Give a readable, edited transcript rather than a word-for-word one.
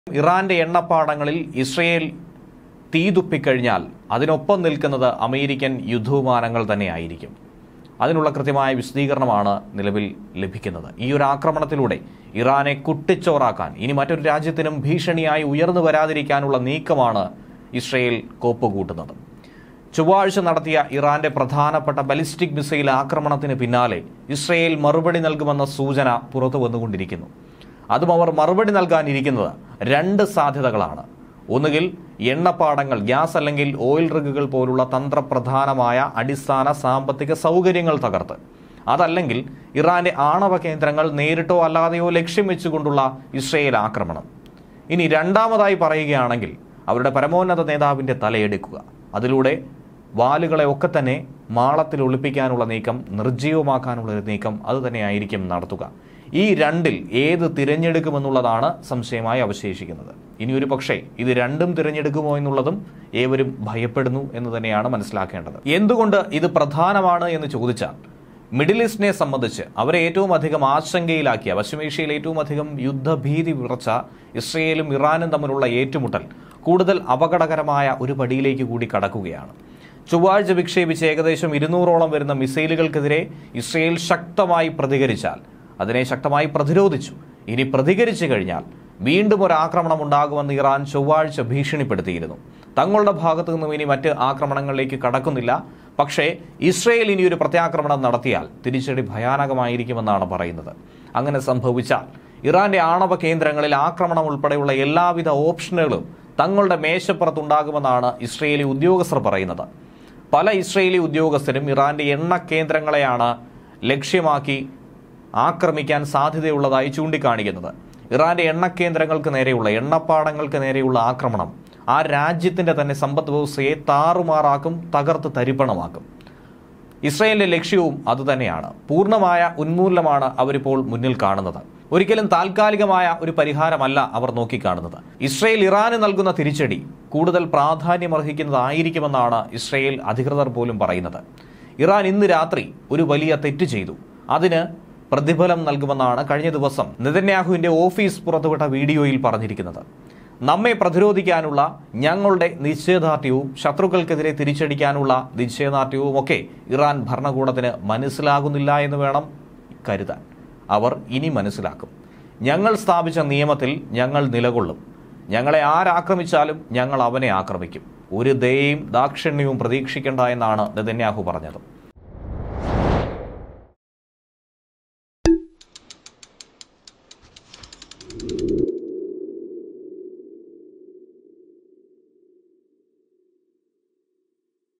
ഇറാന്റെ എണ്ണപ്പാടങ്ങളിൽ ഇസ്രയേൽ തീതുപ്പിക്കഴിഞ്ഞാൽ അതിനൊപ്പം നിൽക്കുന്നത് അമേരിക്കൻ യുദ്ധവിമാനങ്ങൾ തന്നെയായിരിക്കും. അതിനുള്ള കൃത്യമായ വിശദീകരണമാണ് നിലവിൽ ലഭിക്കുന്നത്. ഈ ഒരു ആക്രമണത്തിലൂടെ ഇറാനെ കുട്ടിച്ചോറാക്കാൻ ഇനി മറ്റൊരു രാജ്യത്തിനും ഭീഷണിയായി ഉയർന്നു വരാതിരിക്കാനുള്ള നീക്കമാണ് ഇസ്രയേൽ കോപ്പുകൂട്ടുന്നത്. ചൊവ്വാഴ്ച നടത്തിയ ഇറാന്റെ പ്രധാനപ്പെട്ട ബലിസ്റ്റിക് മിസൈൽ ആക്രമണത്തിന് പിന്നാലെ ഇസ്രയേൽ മറുപടി നൽകുമെന്ന സൂചന പുറത്തു വന്നുകൊണ്ടിരിക്കുന്നു. അതും അവർ മറുപടി നൽകാനിരിക്കുന്നത് രണ്ട് സാധ്യതകളാണ്. ഒന്നുകിൽ എണ്ണപ്പാടങ്ങൾ, ഗ്യാസ് അല്ലെങ്കിൽ ഓയിൽ റിഗുകൾ പോലുള്ള തന്ത്രപ്രധാനമായ അടിസ്ഥാന സാമ്പത്തിക സൗകര്യങ്ങൾ തകർത്ത്, അതല്ലെങ്കിൽ ഇറാന്റെ ആണവ കേന്ദ്രങ്ങൾ നേരിട്ടോ അല്ലാതെയോ ലക്ഷ്യം വെച്ചുകൊണ്ടുള്ള ഇസ്രയേൽ ആക്രമണം. ഇനി രണ്ടാമതായി പറയുകയാണെങ്കിൽ അവരുടെ പരമോന്നത നേതാവിന്റെ തലയെടുക്കുക, അതിലൂടെ വാലുകളെ ഒക്കെ തന്നെ മാളത്തിൽ ഒളിപ്പിക്കാനുള്ള നീക്കം, നിർജ്ജീവമാക്കാനുള്ള ഒരു നീക്കം അത് തന്നെയായിരിക്കും നടത്തുക. ഈ രണ്ടിൽ ഏത് തിരഞ്ഞെടുക്കുമെന്നുള്ളതാണ് സംശയമായി അവശേഷിക്കുന്നത്. ഇനിയൊരു പക്ഷേ ഇത് രണ്ടും തിരഞ്ഞെടുക്കുമോ എന്നുള്ളതും ഏവരും ഭയപ്പെടുന്നു എന്ന് തന്നെയാണ് മനസ്സിലാക്കേണ്ടത്. എന്തുകൊണ്ട് ഇത് പ്രധാനമാണ് എന്ന് ചോദിച്ചാൽ, മിഡിൽ ഈസ്റ്റിനെ സംബന്ധിച്ച് അവരെ ഏറ്റവും അധികം ആശങ്കയിലാക്കിയ, പശ്ചിമേഷ്യയിൽ ഏറ്റവും അധികം യുദ്ധഭീതി വിറച്ച ഇസ്രയേലും ഇറാനും തമ്മിലുള്ള ഏറ്റുമുട്ടൽ കൂടുതൽ അപകടകരമായ ഒരു പടിയിലേക്ക് കൂടി കടക്കുകയാണ്. ചൊവ്വാഴ്ച വിക്ഷേപിച്ച് ഏകദേശം 200ഓളം വരുന്ന മിസൈലുകൾക്കെതിരെ ഇസ്രയേൽ ശക്തമായി പ്രതികരിച്ചാൽ, അതിനെ ശക്തമായി പ്രതിരോധിച്ചു. ഇനി പ്രതികരിച്ചു കഴിഞ്ഞാൽ വീണ്ടും ഒരു ആക്രമണം ഉണ്ടാകുമെന്ന് ഇറാൻ ചൊവ്വാഴ്ച ഭീഷണിപ്പെടുത്തിയിരുന്നു. തങ്ങളുടെ ഭാഗത്തു നിന്നും ഇനി മറ്റ് ആക്രമണങ്ങളിലേക്ക് കടക്കുന്നില്ല. പക്ഷേ ഇസ്രയേൽ ഇനിയൊരു പ്രത്യാക്രമണം നടത്തിയാൽ തിരിച്ചടി ഭയാനകമായിരിക്കുമെന്നാണ് പറയുന്നത്. അങ്ങനെ സംഭവിച്ചാൽ ഇറാന്റെ ആണവ കേന്ദ്രങ്ങളിൽ ആക്രമണം ഉൾപ്പെടെയുള്ള എല്ലാവിധ ഓപ്ഷനുകളും തങ്ങളുടെ മേശപ്പുറത്തുണ്ടാകുമെന്നാണ് ഇസ്രയേലി ഉദ്യോഗസ്ഥർ പറയുന്നത്. പല ഇസ്രയേലി ഉദ്യോഗസ്ഥരും ഇറാന്റെ എണ്ണ കേന്ദ്രങ്ങളെയാണ് ലക്ഷ്യമാക്കി ആക്രമിക്കാൻ സാധ്യതയുള്ളതായി ചൂണ്ടിക്കാണിക്കുന്നത്. ഇറാന്റെ എണ്ണ കേന്ദ്രങ്ങൾക്ക് നേരെയുള്ള, എണ്ണപ്പാടങ്ങൾക്ക് നേരെയുള്ള ആക്രമണം ആ രാജ്യത്തിന്റെ തന്നെ സമ്പദ് വ്യവസ്ഥയെ താറുമാറാക്കും, തകർത്ത് തരിപ്പണമാക്കും. ഇസ്രയേലിന്റെ ലക്ഷ്യവും അതുതന്നെയാണ്. പൂർണ്ണമായ ഉന്മൂലനമാണ് അവരിപ്പോൾ മുന്നിൽ കാണുന്നത്. ഒരിക്കലും താൽക്കാലികമായ ഒരു പരിഹാരമല്ല അവർ നോക്കിക്കാണുന്നത്. ഇസ്രയേൽ ഇറാന് നൽകുന്ന തിരിച്ചടി കൂടുതൽ പ്രാധാന്യമർഹിക്കുന്നതായിരിക്കുമെന്നാണ് ഇസ്രയേൽ അധികൃതർ പോലും പറയുന്നത്. ഇറാൻ ഇന്ന് രാത്രി ഒരു വലിയ തെറ്റ് ചെയ്തു, അതിന് പ്രതിഫലം നൽകുമെന്നാണ് കഴിഞ്ഞ ദിവസം നെതന്യാഹുവിന്റെ ഓഫീസ് പുറത്തുവിട്ട വീഡിയോയിൽ പറഞ്ഞിരിക്കുന്നത്. നമ്മെ പ്രതിരോധിക്കാനുള്ള ഞങ്ങളുടെ നിശ്ചയദാർഢ്യവും ശത്രുക്കൾക്കെതിരെ തിരിച്ചടിക്കാനുള്ള നിശ്ചയദാർഢ്യവും ഒക്കെ ഇറാൻ ഭരണകൂടത്തിന് മനസ്സിലാകുന്നില്ല എന്ന് വേണം കരുതാൻ. അവർ ഇനി മനസ്സിലാക്കും. ഞങ്ങൾ സ്ഥാപിച്ച നിയമത്തിൽ ഞങ്ങൾ നിലകൊള്ളും. ഞങ്ങളെ ആരാക്രമിച്ചാലും ഞങ്ങൾ അവനെ ആക്രമിക്കും. ഒരു ദയയും ദാക്ഷിണ്യവും പ്രതീക്ഷിക്കേണ്ട എന്നാണ് നെതന്യാഹു പറഞ്ഞത്.